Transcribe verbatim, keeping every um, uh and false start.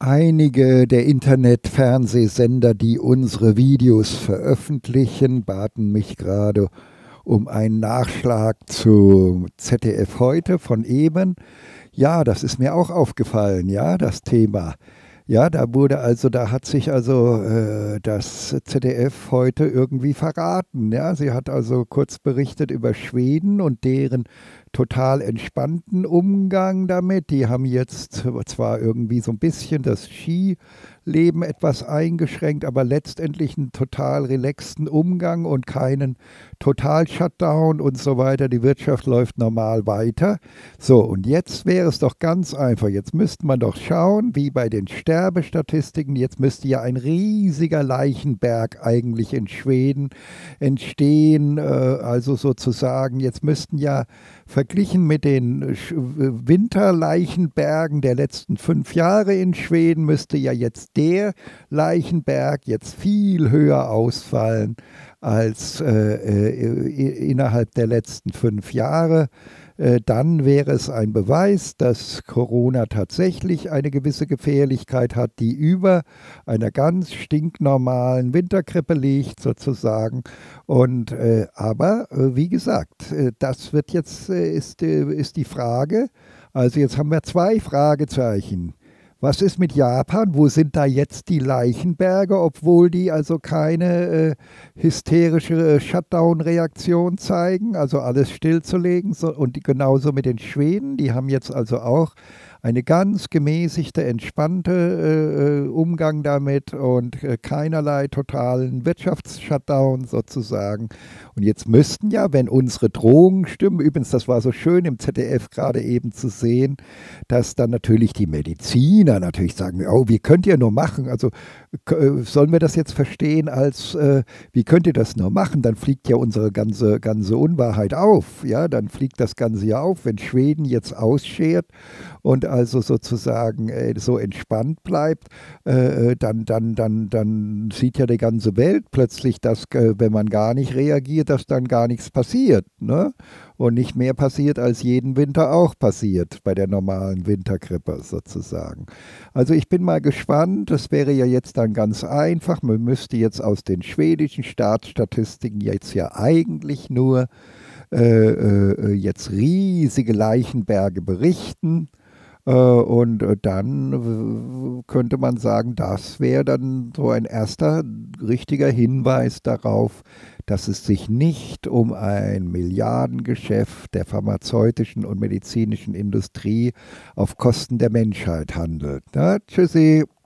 Einige der Internet-Fernsehsender, die unsere Videos veröffentlichen, baten mich gerade um einen Nachschlag zu Z D F heute von eben. Ja, das ist mir auch aufgefallen, ja, das Thema. Ja, da wurde also, da hat sich also äh, das Z D F heute irgendwie verraten. Ja, sie hat also kurz berichtet über Schweden und deren total entspannten Umgang damit. Die haben jetzt zwar irgendwie so ein bisschen das Skileben etwas eingeschränkt, aber letztendlich einen total relaxten Umgang und keinen Total-Shutdown und so weiter. Die Wirtschaft läuft normal weiter. So, und jetzt wäre es doch ganz einfach. Jetzt müsste man doch schauen, wie bei den Sterbestatistiken, jetzt müsste ja ein riesiger Leichenberg eigentlich in Schweden entstehen. Äh, also sozusagen, jetzt müssten ja verglichen mit den Winterleichenbergen der letzten fünf Jahre in Schweden, müsste ja jetzt der Leichenberg jetzt viel höher ausfallen als äh, äh, innerhalb der letzten fünf Jahre. Äh, dann wäre es ein Beweis, dass Corona tatsächlich eine gewisse Gefährlichkeit hat, die über einer ganz stinknormalen Wintergrippe liegt sozusagen. Und, äh, aber äh, wie gesagt, äh, das wird jetzt, äh, ist, äh, ist die Frage, also jetzt haben wir zwei Fragezeichen. Was ist mit Japan? Wo sind da jetzt die Leichenberge, obwohl die also keine äh, hysterische äh, Shutdown-Reaktion zeigen, also alles stillzulegen? So, und die, genauso mit den Schweden, die haben jetzt also auch eine ganz gemäßigte, entspannte äh, Umgang damit und äh, keinerlei totalen Wirtschaftsshutdown sozusagen. Und jetzt müssten ja, wenn unsere Drohungen stimmen, übrigens, das war so schön im Z D F gerade eben zu sehen, dass dann natürlich die Mediziner natürlich sagen, oh, wie könnt ihr nur machen? Also äh, sollen wir das jetzt verstehen als, äh, wie könnt ihr das nur machen? Dann fliegt ja unsere ganze, ganze Unwahrheit auf. Ja, dann fliegt das Ganze ja auf, wenn Schweden jetzt ausschert und also sozusagen äh, so entspannt bleibt, äh, dann, dann, dann, dann sieht ja die ganze Welt plötzlich, dass, äh, wenn man gar nicht reagiert, dass dann gar nichts passiert. Ne? Und nicht mehr passiert, als jeden Winter auch passiert, bei der normalen Wintergrippe sozusagen. Also ich bin mal gespannt, das wäre ja jetzt dann ganz einfach, man müsste jetzt aus den schwedischen Staatsstatistiken jetzt ja eigentlich nur äh, äh, jetzt riesige Leichenberge berichten. Äh, Und äh, dann äh, könnte man sagen, das wäre dann so ein erster richtiger Hinweis darauf, dass es sich nicht um ein Milliardengeschäft der pharmazeutischen und medizinischen Industrie auf Kosten der Menschheit handelt. Na, tschüssi.